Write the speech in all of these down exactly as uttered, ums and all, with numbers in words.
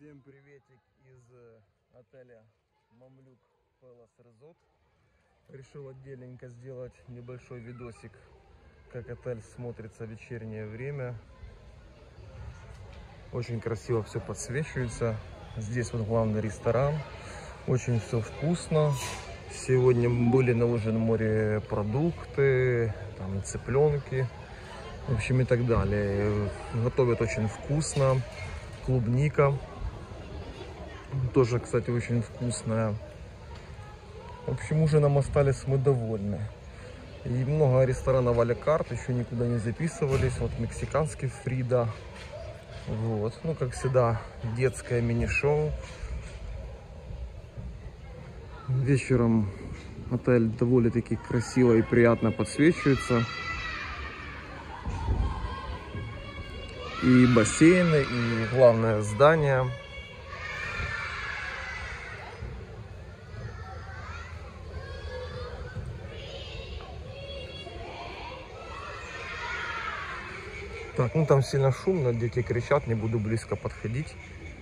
Всем приветик из отеля Мамлюк Пелас Резорт. Решил отдельненько сделать небольшой видосик, как отель смотрится в вечернее время. Очень красиво все подсвечивается. Здесь вот главный ресторан. Очень все вкусно. Сегодня были на ужин морепродукты, там цыпленки, в общем и так далее. Готовят очень вкусно. Клубника тоже, кстати, очень вкусная. В общем, ужином остались мы довольны. И много ресторанов а-ля карт, еще никуда не записывались. Вот мексиканский Фрида. Вот. Ну, как всегда, детское мини-шоу. Вечером отель довольно-таки красиво и приятно подсвечивается. И бассейны, и главное здание. Так, ну там сильно шумно, дети кричат, не буду близко подходить.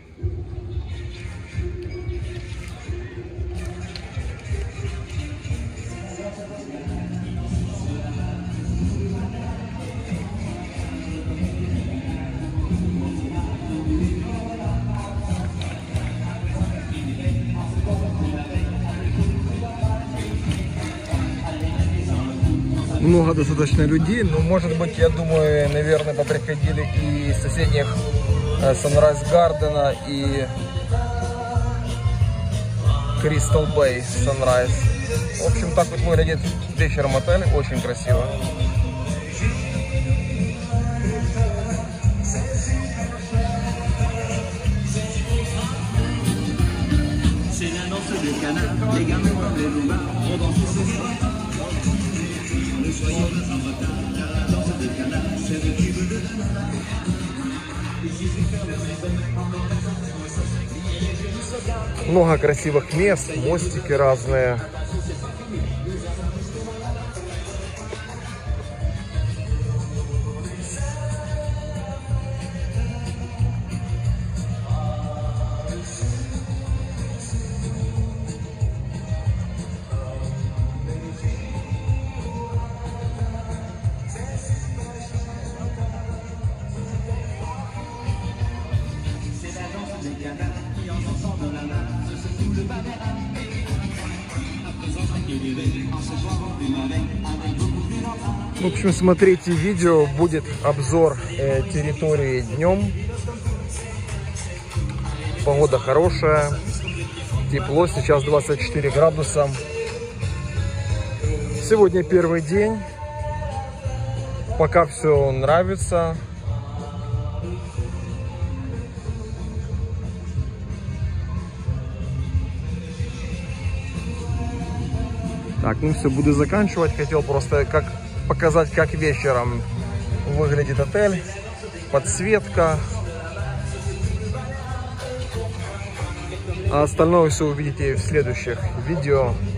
Много достаточно людей, но, может быть, я думаю, наверное, поприходили и из соседних Sunrise Garden и Crystal Bay Sunrise. В общем, так вот выглядит вечером отель, очень красиво. Много красивых мест, мостики разные. В общем, смотрите видео, будет обзор э, территории днем. Погода хорошая, тепло, сейчас двадцать четыре градуса. Сегодня первый день, пока все нравится. Так, ну все, буду заканчивать. Хотел просто как показать, как вечером выглядит отель. Подсветка. А остальное все увидите в следующих видео.